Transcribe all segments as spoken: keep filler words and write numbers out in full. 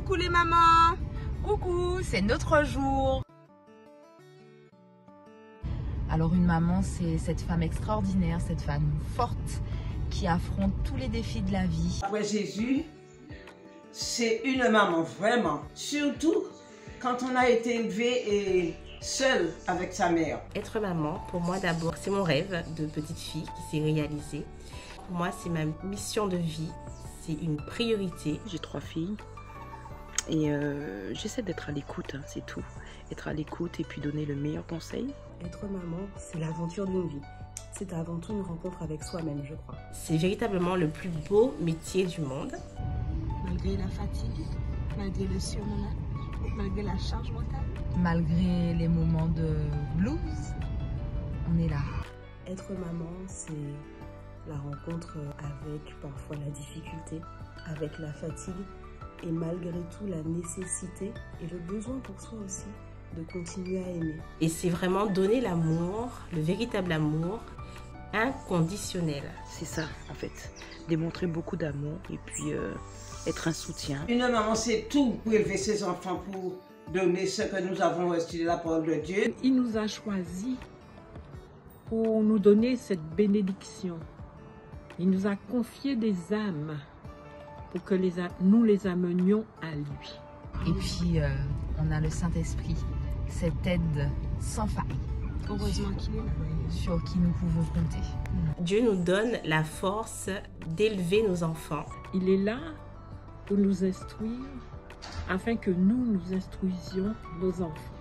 Coucou les mamans. Coucou, c'est notre jour. Alors une maman, c'est cette femme extraordinaire, cette femme forte qui affronte tous les défis de la vie. Après Jésus, c'est une maman vraiment, surtout quand on a été élevé et seul avec sa mère. Être maman, pour moi d'abord, c'est mon rêve de petite fille qui s'est réalisé. Pour moi, c'est ma mission de vie, c'est une priorité. J'ai trois filles et euh, j'essaie d'être à l'écoute, hein, c'est tout. Être à l'écoute et puis donner le meilleur conseil. Être maman, c'est l'aventure d'une vie. C'est avant tout une rencontre avec soi-même, je crois. C'est véritablement le plus beau métier du monde. Malgré la fatigue, malgré le surmenage, malgré la charge mentale. Malgré les moments de blues, on est là. Être maman, c'est la rencontre avec parfois la difficulté, avec la fatigue et malgré tout la nécessité et le besoin pour soi aussi de continuer à aimer. Et c'est vraiment donner l'amour, le véritable amour inconditionnel. C'est ça en fait, démontrer beaucoup d'amour et puis euh, être un soutien. Une maman, c'est tout pour élever ses enfants, pour donner ce que nous avons reçu de la parole de Dieu. Il nous a choisis pour nous donner cette bénédiction. Il nous a confié des âmes pour que les, nous les amenions à lui. Et puis, euh, on a le Saint-Esprit, cette aide sans faille. Heureusement qu'il est là. Sur qui nous pouvons compter. Dieu nous donne la force d'élever nos enfants. Il est là pour nous instruire, afin que nous, nous instruisions nos enfants.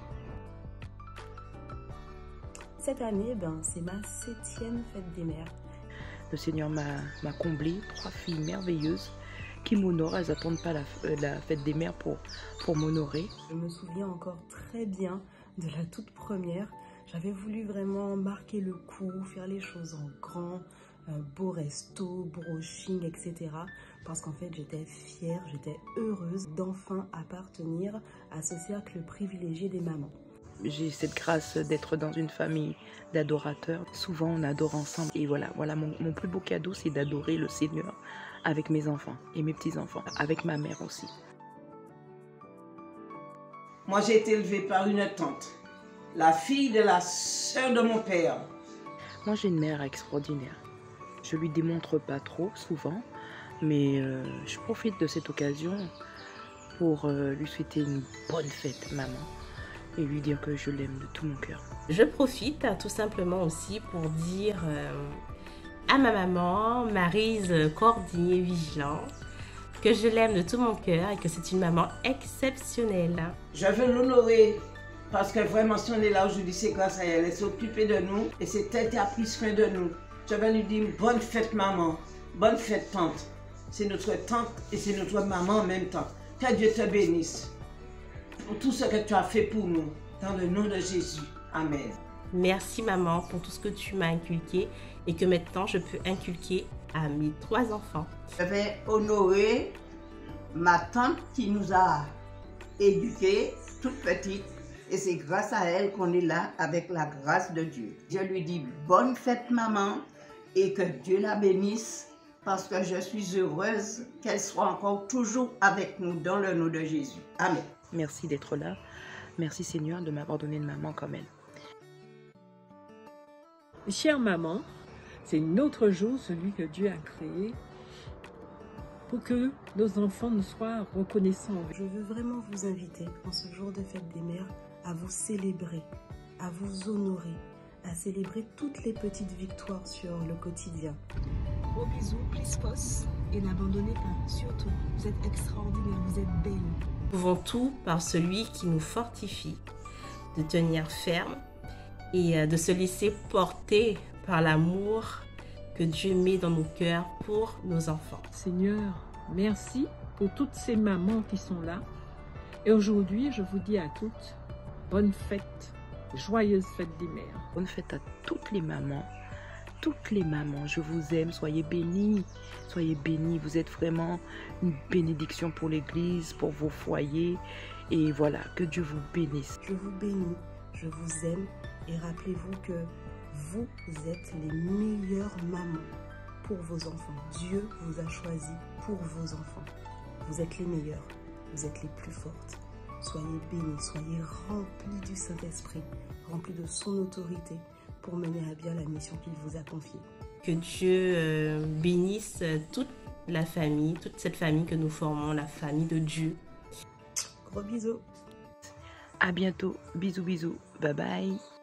Cette année, ben, c'est ma septième fête des mères. Le Seigneur m'a comblé, trois filles merveilleuses qui m'honorent. Elles n'attendent pas la, euh, la fête des mères pour, pour m'honorer. Je me souviens encore très bien de la toute première. J'avais voulu vraiment marquer le coup, faire les choses en grand, euh, beau resto, brushing, et cetera. Parce qu'en fait, j'étais fière, j'étais heureuse d'enfin appartenir à ce cercle privilégié des mamans. J'ai cette grâce d'être dans une famille d'adorateurs. Souvent, on adore ensemble. Et voilà, voilà mon, mon plus beau cadeau, c'est d'adorer le Seigneur avec mes enfants et mes petits-enfants, avec ma mère aussi. Moi, j'ai été élevée par une tante, la fille de la sœur de mon père. Moi, j'ai une mère extraordinaire. Je lui démontre pas trop souvent, mais euh, je profite de cette occasion pour euh, lui souhaiter une bonne fête, maman. Et lui dire que je l'aime de tout mon cœur. Je profite tout simplement aussi pour dire euh, à ma maman, Maryse Cordier-Vigilant, que je l'aime de tout mon cœur et que c'est une maman exceptionnelle. Je veux l'honorer parce que vraiment, si on est là aujourd'hui, c'est grâce à elle. Elle s'est occupée de nous et c'est elle qui a pris soin de nous. Je veux lui dire bonne fête maman, bonne fête tante. C'est notre tante et c'est notre maman en même temps. Que Dieu te bénisse pour tout ce que tu as fait pour nous, dans le nom de Jésus. Amen. Merci maman pour tout ce que tu m'as inculqué et que maintenant je peux inculquer à mes trois enfants. Je vais honorer ma tante qui nous a éduqués toute petite et c'est grâce à elle qu'on est là avec la grâce de Dieu. Je lui dis bonne fête maman et que Dieu la bénisse parce que je suis heureuse qu'elle soit encore toujours avec nous dans le nom de Jésus. Amen. Merci d'être là. Merci Seigneur de m'avoir donné une maman comme elle. Chère maman, c'est notre jour, celui que Dieu a créé, pour que nos enfants nous soient reconnaissants. Je veux vraiment vous inviter, en ce jour de fête des mères, à vous célébrer, à vous honorer, à célébrer toutes les petites victoires sur le quotidien. Gros bisous, plus poste et n'abandonnez pas, surtout. Vous êtes extraordinaire, vous êtes belle. Nous pouvons tout par celui qui nous fortifie, de tenir ferme et de se laisser porter par l'amour que Dieu met dans nos cœurs pour nos enfants. Seigneur, merci pour toutes ces mamans qui sont là. Et aujourd'hui, je vous dis à toutes, bonne fête, joyeuse fête des mères. Bonne fête à toutes les mamans, toutes les mamans, je vous aime, soyez bénies, soyez bénies. Vous êtes vraiment une bénédiction pour l'église, pour vos foyers. Et voilà, que Dieu vous bénisse. Je vous bénis, je vous aime et rappelez-vous que vous êtes les meilleures mamans pour vos enfants. Dieu vous a choisi pour vos enfants. Vous êtes les meilleurs. vous êtes les plus fortes. Soyez bénis, soyez remplis du Saint-Esprit, remplis de son autorité pour mener à bien la mission qu'il vous a confiée. Que Dieu euh, bénisse toute la famille, toute cette famille que nous formons, la famille de Dieu. Gros bisous. À bientôt. Bisous, bisous. Bye bye.